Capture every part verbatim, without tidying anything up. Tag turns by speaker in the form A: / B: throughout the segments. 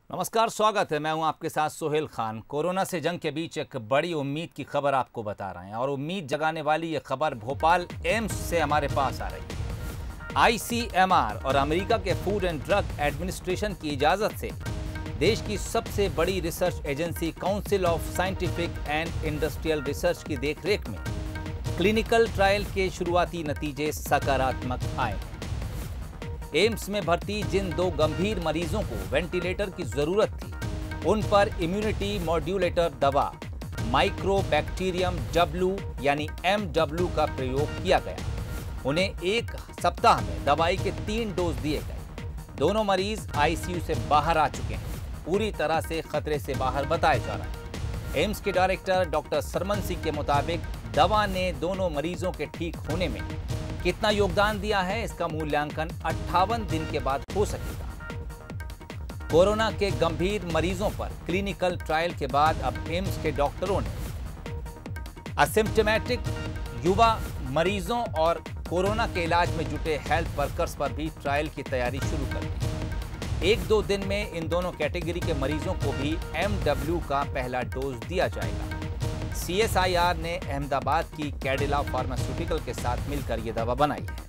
A: नमस्कार, स्वागत है। मैं हूं आपके साथ सोहेल खान। कोरोना से जंग के बीच एक बड़ी उम्मीद की खबर आपको बता रहे हैं और उम्मीद जगाने वाली ये खबर भोपाल एम्स से हमारे पास आ रही है। आई सी एम आर और अमेरिका के फूड एंड ड्रग एडमिनिस्ट्रेशन की इजाज़त से देश की सबसे बड़ी research agency council of scientific and industrial research की देखरेख में क्लिनिकल ट्रायल के शुरुआती नतीजे सकारात्मक आए। एम्स में भर्ती जिन दो गंभीर मरीजों को वेंटिलेटर की जरूरत थी, उन पर इम्यूनिटी मॉड्यूलेटर दवा माइक्रोबैक्टीरियम डब्ल्यू यानी एम डब्ल्यू का प्रयोग किया गया। उन्हें एक सप्ताह में दवाई के तीन डोज दिए गए। दोनों मरीज आई सी यू से बाहर आ चुके हैं, पूरी तरह से खतरे से बाहर बताए जा रहे हैं। एम्स के डायरेक्टर डॉक्टर सरमन सिंह के मुताबिक दवा ने दोनों मरीजों के ठीक होने में कितना योगदान दिया है, इसका मूल्यांकन अट्ठावन दिन के बाद हो सकेगा। कोरोना के गंभीर मरीजों पर क्लिनिकल ट्रायल के बाद अब एम्स के डॉक्टरों ने असिम्प्टोमेटिक युवा मरीजों और कोरोना के इलाज में जुटे हेल्थ वर्कर्स पर भी ट्रायल की तैयारी शुरू कर दी। एक दो दिन में इन दोनों कैटेगरी के मरीजों को भी एम डब्ल्यू का पहला डोज दिया जाएगा। सी एस आई आर ने अहमदाबाद की कैडिला फार्मास्यूटिकल के साथ मिलकर यह दवा बनाई है।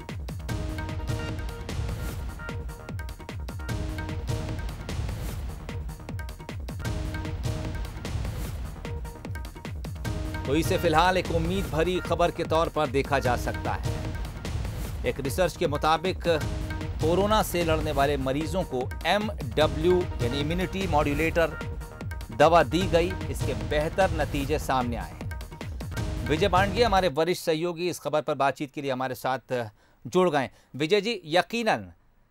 A: तो इसे फिलहाल एक उम्मीद भरी खबर के तौर पर देखा जा सकता है। एक रिसर्च के मुताबिक कोरोना से लड़ने वाले मरीजों को एम डब्ल्यू यानी इम्यूनिटी मॉड्यूलेटर दवा दी गई। इसके बेहतर नतीजे सामने आए हैं। विजय बांडगे हमारे वरिष्ठ सहयोगी इस खबर पर बातचीत के लिए हमारे साथ जुड़ गए। विजय जी, यकीनन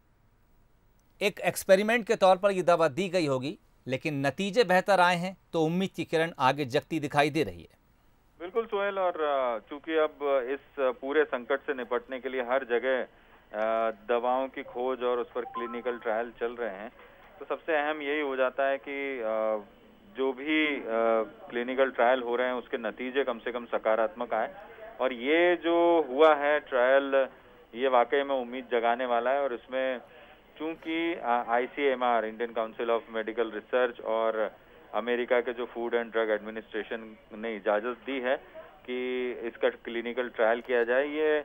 A: एक एक्सपेरिमेंट के तौर पर यह दवा दी गई होगी, लेकिन नतीजे बेहतर आए हैं तो उम्मीद की किरण आगे जगती दिखाई दे रही है।
B: बिल्कुल सोहेल, और चूंकि अब इस पूरे संकट से निपटने के लिए हर जगह दवाओं की खोज और उस पर क्लिनिकल ट्रायल चल रहे हैं, तो सबसे अहम यही हो जाता है कि जो भी क्लिनिकल ट्रायल हो रहे हैं उसके नतीजे कम से कम सकारात्मक आए। और ये जो हुआ है ट्रायल, ये वाकई में उम्मीद जगाने वाला है। और इसमें चूंकि I C M R Indian council of medical research और अमेरिका के जो फूड एंड ड्रग एडमिनिस्ट्रेशन ने इजाज़त दी है कि इसका क्लिनिकल ट्रायल किया जाए, ये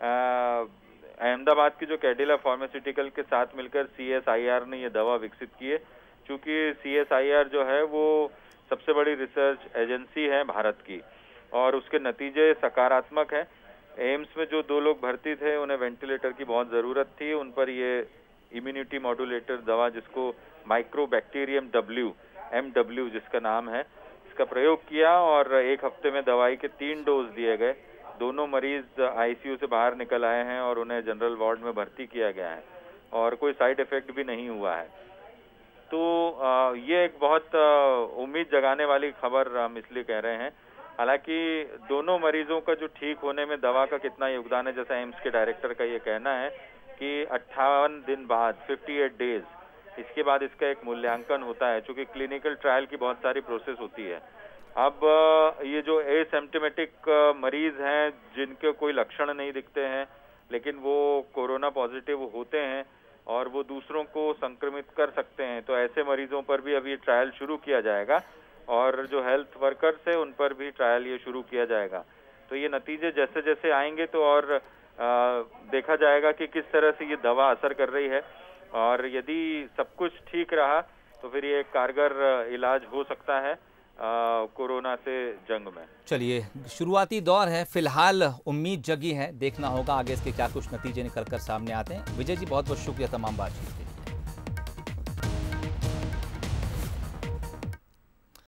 B: अहमदाबाद की जो कैडिला फार्मास्यूटिकल के साथ मिलकर सी एस आई आर ने ये दवा विकसित की है। चूंकि सी एस आई आर जो है वो सबसे बड़ी रिसर्च एजेंसी है भारत की और उसके नतीजे सकारात्मक है। एम्स में जो दो लोग भर्ती थे उन्हें वेंटिलेटर की बहुत ज़रूरत थी, उन पर ये इम्यूनिटी मॉड्यूलेटर दवा जिसको माइक्रोबैक्टीरियम डब्ल्यू एम डब्ल्यू जिसका नाम है, इसका प्रयोग किया और एक हफ्ते में दवाई के तीन डोज दिए गए। दोनों मरीज आई सी यू से बाहर निकल आए हैं और उन्हें जनरल वार्ड में भर्ती किया गया है और कोई साइड इफेक्ट भी नहीं हुआ है। तो ये एक बहुत उम्मीद जगाने वाली खबर हम इसलिए कह रहे हैं। हालांकि दोनों मरीजों का जो ठीक होने में दवा का कितना योगदान है, जैसा एम्स के डायरेक्टर का ये कहना है कि अट्ठावन दिन बाद अट्ठावन डेज इसके बाद इसका एक मूल्यांकन होता है। चूंकि क्लिनिकल ट्रायल की बहुत सारी प्रोसेस होती है। अब ये जो एसिम्प्टोमेटिक मरीज हैं जिनके कोई लक्षण नहीं दिखते हैं लेकिन वो कोरोना पॉजिटिव होते हैं और वो दूसरों को संक्रमित कर सकते हैं, तो ऐसे मरीजों पर भी अभी ट्रायल शुरू किया जाएगा और जो हेल्थ वर्कर्स है उन पर भी ट्रायल ये शुरू किया जाएगा। तो ये नतीजे जैसे जैसे आएंगे तो और आ, देखा जाएगा कि किस तरह से ये दवा असर कर रही है और यदि सब कुछ ठीक रहा तो फिर ये कारगर इलाज हो सकता है कोरोना से जंग में।
A: चलिए, शुरुआती दौर है, फिलहाल उम्मीद जगी है, देखना होगा आगे इसके क्या कुछ नतीजे निकल कर सामने आते हैं। विजय जी, बहुत बहुत शुक्रिया तमाम बातचीत के लिए।